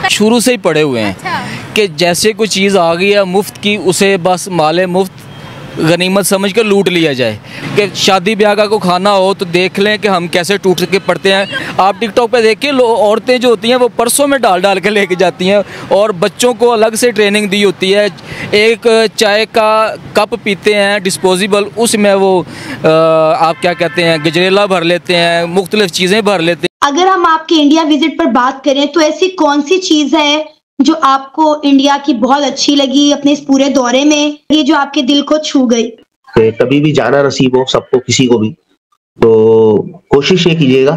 शुरू से ही पड़े हुए हैं कि जैसे कोई चीज़ आ गई है मुफ्त की, उसे बस माले मुफ्त गनीमत समझ कर लूट लिया जाए। कि शादी ब्याह का को खाना हो तो देख लें कि हम कैसे टूट के पड़ते हैं। आप टिकटॉक पे देखिए, औरतें जो होती हैं वो परसों में डाल डाल के लेके जाती हैं और बच्चों को अलग से ट्रेनिंग दी होती है। एक चाय का कप पीते हैं डिस्पोजेबल, उसमें वो आप क्या कहते हैं गजरेला भर लेते हैं, मुख्तलिफ चीज़ें भर लेते हैं। अगर हम आपके इंडिया विजिट पर बात करें तो ऐसी कौन सी चीज़ है जो आपको इंडिया की बहुत अच्छी लगी अपने इस पूरे दौरे में, ये जो आपके दिल को छू गई? कभी भी जाना नसीब हो सबको, किसी को भी, तो कोशिश ये कीजिएगा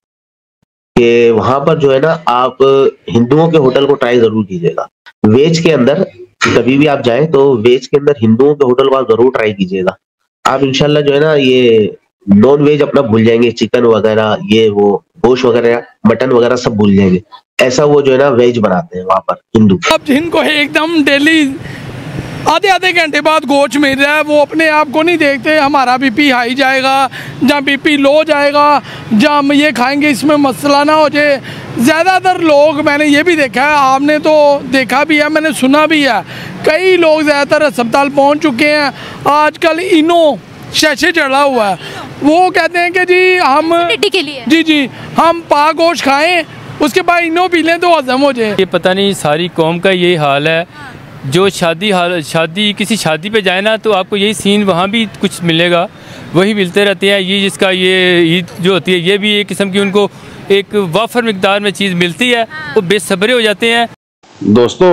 कि वहां पर जो है ना आप हिंदुओं के होटल को ट्राई जरूर कीजिएगा। वेज के अंदर कभी भी आप जाएं तो वेज के अंदर हिंदुओं के होटल को आप जरूर ट्राई कीजिएगा। आप इंशाल्लाह जो है ना ये नॉन वेज अपना भूल जाएंगे, चिकन वगैरह ये वो गोश्त वगैरह मटन वगैरह सब भूल जाएंगे। ऐसा वो जो है ना वेज बनाते हैं वहां पर हिंदू। अब जिनको एकदम डेली आधे आधे घंटे बाद गोश्त मिल रहा है, वो अपने आप को नहीं देखते हमारा बीपी हाई जाएगा या बीपी लो जाएगा या हम ये खाएंगे इसमें मसला ना हो जाए। ज़्यादातर लोग मैंने ये भी देखा है, आपने तो देखा भी है, मैंने सुना भी है, कई लोग ज़्यादातर अस्पताल पहुंच चुके हैं। आजकल इनो शैशे चढ़ा हुआ है, वो कहते हैं कि जी हम के लिए जी हम पाक गोश्त खाएं, उसके बाद इनो पी लें तो हजम हो जाए। ये पता नहीं सारी कौम का यही हाल है। जो शादी किसी शादी पे जाए ना तो आपको यही सीन वहाँ भी कुछ मिलेगा, वही मिलते रहते हैं। ये जिसका ये ईद जो होती है ये भी एक किस्म की उनको एक वाफर मिकदार में चीज़ मिलती है, वो बेसब्रे हो जाते हैं। दोस्तों,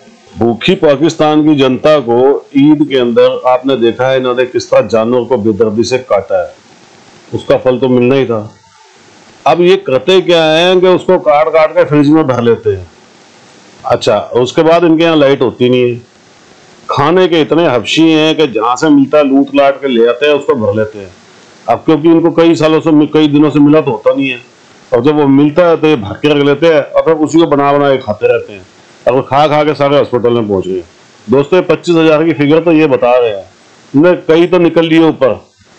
भूखी पाकिस्तान की जनता को ईद के अंदर आपने देखा है इन्होंने किस तरह जानवर को बेदर्दी से काटा है, उसका फल तो मिलना ही था। अब ये करते क्या है कि उसको काट काट के फ्रिज में भर लेते हैं। अच्छा, उसके बाद इनके यहाँ लाइट होती नहीं है, खाने के इतने हफ्शी हैं कि जहाँ से मिलता है लूट लाट के ले आते हैं, उसको भर लेते हैं। अब क्योंकि इनको कई सालों से कई दिनों से मिला तो होता नहीं है, और जब वो मिलता है तो ये भर के रख लेते हैं और फिर उसी को बना बना के खाते रहते हैं। और वो खा खा के सारे हॉस्पिटल में पहुंच गए। दोस्तों, 25,000 की फिगर तो ये बता रहे हैं, इनमें कई तो निकल लिए ऊपर,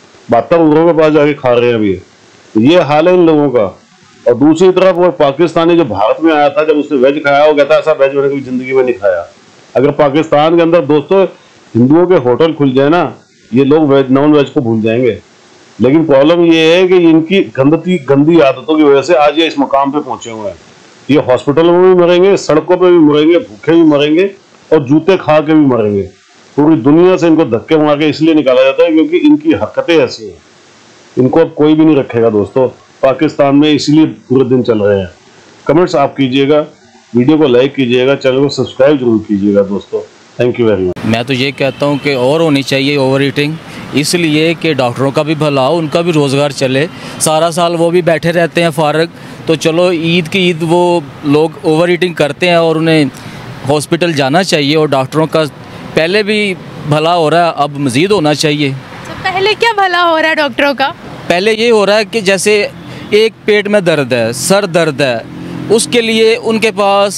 72 लोगों के पास जाके खा रहे हैं अभी। ये हाल है इन लोगों का। और दूसरी तरफ वो पाकिस्तानी जो भारत में आया था, जब उसने वेज खाया, वो कहता है ऐसा वेज मैंने कभी जिंदगी में नहीं खाया। अगर पाकिस्तान के अंदर दोस्तों हिंदुओं के होटल खुल जाए ना, ये लोग वेज नॉन वेज को भूल जाएंगे। लेकिन प्रॉब्लम ये है कि इनकी गंदी आदतों की वजह से आज ये इस मकाम पे पहुंचे हुए हैं। ये हॉस्पिटलों में भी मरेंगे, सड़कों पे भी मरेंगे, भूखे भी मरेंगे और जूते खा के भी मरेंगे। पूरी दुनिया से इनको धक्के मार के इसलिए निकाला जाता है क्योंकि इनकी हरकतें ऐसी हैं। इनको अब कोई भी नहीं रखेगा दोस्तों पाकिस्तान में, इसलिए पूरे दिन चल रहे हैं। कमेंट्स आप कीजिएगा, वीडियो को लाइक कीजिएगा, चैनल को सब्सक्राइब जरूर कीजिएगा दोस्तों। Thank you very much. मैं तो ये कहता हूँ कि और होनी चाहिए ओवर ईटिंग, इसलिए कि डॉक्टरों का भी भला हो, उनका भी रोज़गार चले। सारा साल वो भी बैठे रहते हैं फारग, तो चलो ईद की ईद वो लोग ओवर ईटिंग करते हैं और उन्हें हॉस्पिटल जाना चाहिए। और डॉक्टरों का पहले भी भला हो रहा है, अब मज़ीद होना चाहिए। पहले क्या भला हो रहा है डॉक्टरों का? पहले ये हो रहा है कि जैसे एक पेट में दर्द है, सर दर्द है, उसके लिए उनके पास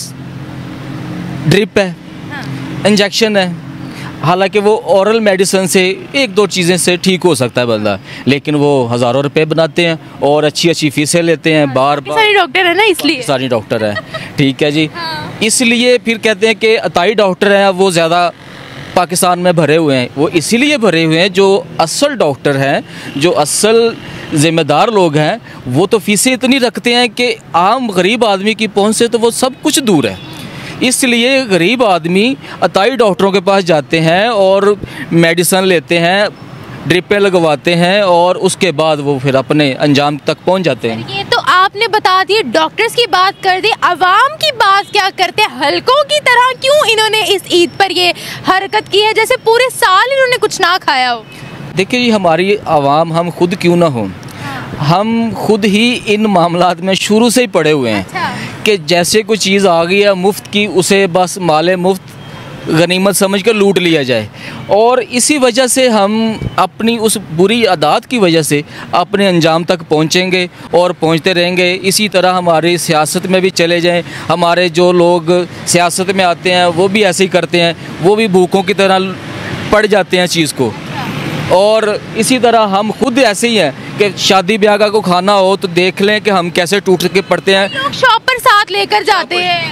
ड्रिप है, इंजेक्शन है। हालांकि वो ओरल मेडिसिन से एक दो चीज़ें से ठीक हो सकता है बंदा, लेकिन वो हज़ारों रुपए बनाते हैं और अच्छी अच्छी फीसें लेते हैं। बार बार सारी डॉक्टर है ना, इसलिए सारी डॉक्टर है, ठीक है जी। इसलिए फिर कहते हैं कि अताई डॉक्टर हैं वो ज़्यादा पाकिस्तान में भरे हुए हैं। वो इसीलिए भरे हुए हैं जो असल डॉक्टर हैं, जो असल ज़िम्मेदार लोग हैं, वो तो फीसें इतनी रखते हैं कि आम गरीब आदमी की पहुंच से तो वो सब कुछ दूर है। इसलिए गरीब आदमी अताई डॉक्टरों के पास जाते हैं और मेडिसिन लेते हैं, ड्रिपें लगवाते हैं और उसके बाद वो फिर अपने अंजाम तक पहुंच जाते हैं। ये तो आपने बता दिए, डॉक्टर्स की बात कर दी, अवाम की बात क्या करते हैं? हलकों की तरह क्यों इन्होंने इस ईद पर ये हरकत की है जैसे पूरे साल इन्होंने कुछ ना खाया हो? देखिए जी, हमारी आवाम, हम खुद क्यों ना हो, हम खुद ही इन मामलात में शुरू से ही पड़े हुए हैं कि जैसे कोई चीज़ आ गई है मुफ्त की, उसे बस माले मुफ्त गनीमत समझ कर लूट लिया जाए। और इसी वजह से हम अपनी उस बुरी आदत की वजह से अपने अंजाम तक पहुँचेंगे और पहुँचते रहेंगे। इसी तरह हमारी सियासत में भी चले जाएं, हमारे जो लोग सियासत में आते हैं वो भी ऐसे ही करते हैं, वो भी भूखों की तरह पड़ जाते हैं चीज़ को। और इसी तरह हम खुद ऐसे ही हैं कि शादी ब्याह का को खाना हो तो देख लें कि हम कैसे टूट के पड़ते हैं। लोग शॉप पर साथ साथ लेकर जाते हैं।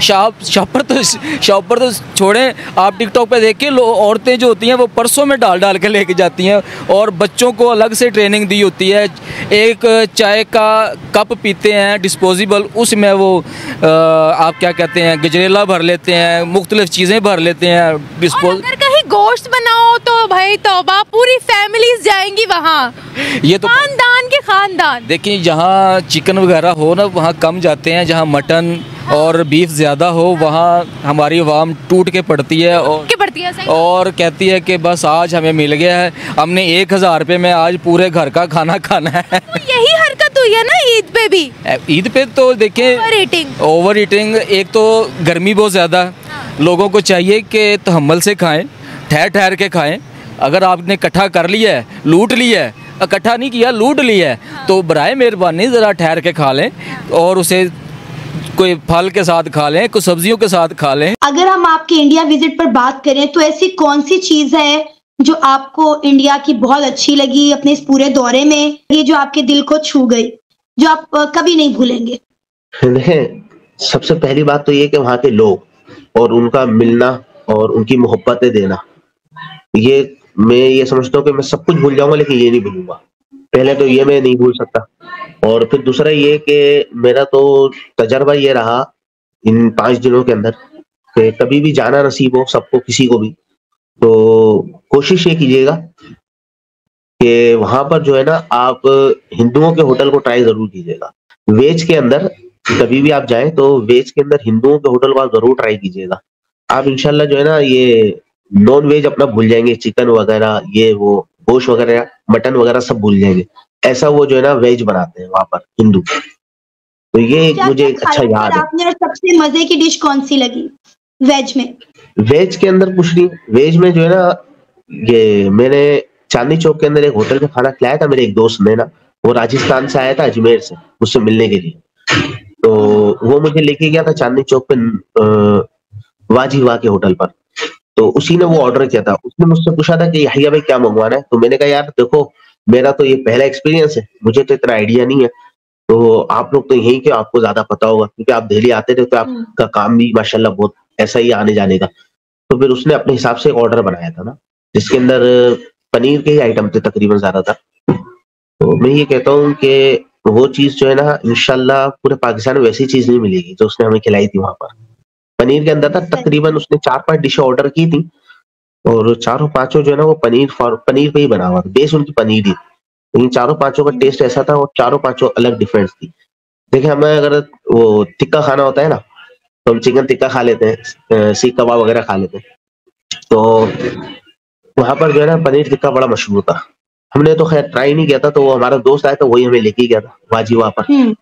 शॉप पर तो छोड़ें, आप टिकटॉक पे देखिए औरतें जो होती हैं वो पर्सों में डाल के लेके जाती हैं, और बच्चों को अलग से ट्रेनिंग दी होती है। एक चाय का कप पीते हैं डिस्पोजेबल, उसमें वो आप क्या कहते हैं गजरेला भर लेते हैं, मुख्तलिफ चीज़ें भर लेते हैं अगर कहीं गोश्त बनाओ तो भाई तौबा, पूरी फैमिलीज जाएंगी वहाँ, ये तो खानदान के खानदान। देखिए जहाँ चिकन वगैरह हो ना वहाँ कम जाते हैं, जहाँ मटन और बीफ ज़्यादा हो वहाँ हमारी आवाम टूट के पड़ती है और कहती है कि बस आज हमें मिल गया है, हमने 1000 रुपये में आज पूरे घर का खाना खाना है। तो यही हरकत हुई है ना ईद पे भी। ईद पे तो देखें ओवर ईटिंग, एक तो गर्मी बहुत ज़्यादा, लोगों को चाहिए कि तहम्मुल से खाएं, ठहर ठहर के खाएं। अगर आपने इकट्ठा कर लिया है, लूट लिया है, इकट्ठा नहीं किया लूट लिया है, तो बराए मेहरबानी ज़रा ठहर के खा लें, और उसे कोई फल के साथ खा लें, कुछ सब्जियों के साथ खा लें। अगर हम आपके इंडिया विजिट पर बात करें तो ऐसी कौन सी चीज है जो आपको इंडिया की बहुत अच्छी लगी अपने इस पूरे दौरे में, ये जो आपके दिल को छू गई, जो आप कभी नहीं भूलेंगे? सबसे पहली बात तो ये कि वहाँ के लोग और उनका मिलना और उनकी मोहब्बतें देना, ये मैं ये समझता हूँ कि मैं सब कुछ भूल जाऊंगा लेकिन ये नहीं भूलूंगा। पहले तो ये मैं नहीं भूल सकता, और फिर दूसरा ये कि मेरा तो तजर्बा ये रहा इन 5 दिनों के अंदर कि कभी भी जाना नसीब हो सबको, किसी को भी, तो कोशिश ये कीजिएगा कि वहां पर जो है ना आप हिंदुओं के होटल को ट्राई जरूर कीजिएगा। वेज के अंदर कभी भी आप जाएं तो वेज के अंदर हिंदुओं के होटल को आप जरूर ट्राई कीजिएगा। आप इंशाल्लाह जो है ना ये नॉन वेज अपना भूल जाएंगे, चिकन वगैरह ये वो गोश्त वगैरह मटन वगैरह सब भूल जाएंगे। ऐसा वो जो है ना वेज बनाते हैं वहां पर हिंदू। तो ये मुझे एक अच्छा याद है। आपने सबसे मजे की डिश कौन सी लगी वेज में? वेज के अंदर कुछ नहीं, वेज में जो है ना ये मैंने चांदनी चौक के अंदर एक होटल में खाना खिलाया था मेरे एक दोस्त ने ना, वो राजस्थान से आया था, अजमेर से, मुझसे मिलने के लिए। तो वो मुझे लेके गया था चांदनी चौक पे वाजी वाह के होटल पर। तो उसी ने वो ऑर्डर किया था, उसने मुझसे पूछा था कि यहिया भाई क्या मंगवाना है। तो मैंने कहा यार देखो मेरा तो ये पहला एक्सपीरियंस है, मुझे तो इतना आइडिया नहीं है, तो आप लोग तो यही के आपको ज्यादा पता होगा क्योंकि आप दिल्ली आते थे, तो आपका काम भी माशाल्लाह बहुत ऐसा ही आने जाने का। तो फिर उसने अपने हिसाब से एक ऑर्डर बनाया था ना, जिसके अंदर पनीर के ही आइटम थे तकरीबन ज्यादातर। तो मैं ये कहता हूँ कि वो चीज जो है ना इंशाल्लाह पूरे पाकिस्तान में वैसी चीज नहीं मिलेगी जो उसने हमें खिलाई थी वहां पर। पनीर के अंदर था तकरीबन उसने 4-5 डिशें ऑर्डर की थी, और चारों पांचों जो है ना वो पनीर पे ही बना हुआ था, बेस उनकी पनीर ही, लेकिन चारों पांचों का टेस्ट ऐसा था और चारों पांचों अलग डिफरेंस थी। देखिए हमें अगर वो टिक्का खाना होता है ना तो हम चिकन टिक्का खा लेते हैं, सीख कबाब वगैरह खा लेते हैं, तो वहां पर जो है ना पनीर टिक्का बड़ा मशहूर था। हमने तो खैर ट्राई नहीं किया था, तो वो हमारा दोस्त आया था वही हमें लेके गया था वाजी वहां पर।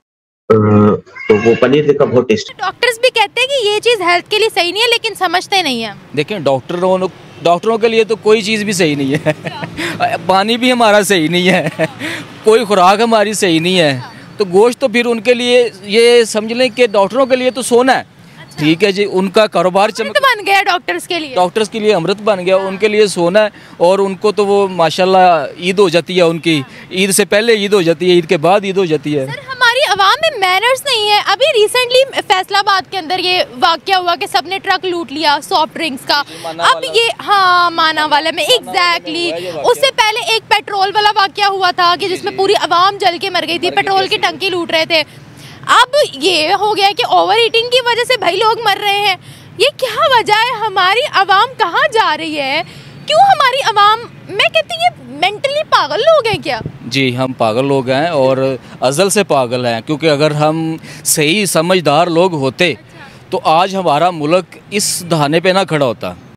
तो वो पनीर टिक्का बहुत टेस्टी। डॉक्टर्स भी कहते हैं कि ये चीज़ हेल्थ के लिए सही नहीं है, लेकिन समझते नहीं है। देखिए डॉक्टरों के लिए तो कोई चीज़ भी सही नहीं है पानी भी हमारा सही नहीं है कोई खुराक हमारी सही नहीं है, तो गोश्त तो फिर उनके लिए ये समझ लें कि डॉक्टरों के लिए तो सोना है। ठीक है जी, उनका कारोबार बन गया डॉक्टर्स के लिए अमृत बन गया, उनके लिए सोना है। और उनको तो वो माशाल्लाह ईद हो जाती है, उनकी ईद से पहले ईद हो जाती है, ईद के बाद ईद हो जाती है। सर हमारी आवाम में मैनर्स नहीं है। अभी रिसेंटली फैसलाबाद के अंदर ये वाकया हुआ कि सबने ट्रक लूट लिया सॉफ्ट ड्रिंक्स का। अब ये हाँ माना वाला में एग्जैक्टली, उससे पहले एक पेट्रोल वाला वाकया हुआ था कि जिसमें पूरी आवाम जल के मर गई थी, पेट्रोल की टंकी लूट रहे थे। अब ये हो गया कि ओवर ईटिंग की वजह से भाई लोग मर रहे हैं। ये क्या वजह है? हमारी आवाम कहाँ जा रही है? क्यों हमारी आवाम, मैं कहती हूँ ये मेंटली पागल लोग हैं क्या? जी हम पागल लोग हैं और अज़ल से पागल हैं, क्योंकि अगर हम सही समझदार लोग होते तो आज हमारा मुल्क इस दहाने पे ना खड़ा होता।